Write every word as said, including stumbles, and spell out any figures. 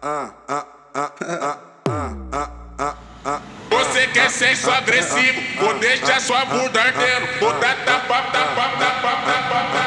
Você quer sexo agressivo, vou deixar sua bunda ardendo. Vou dar tapa, tapa, tapa, tapa, tapa.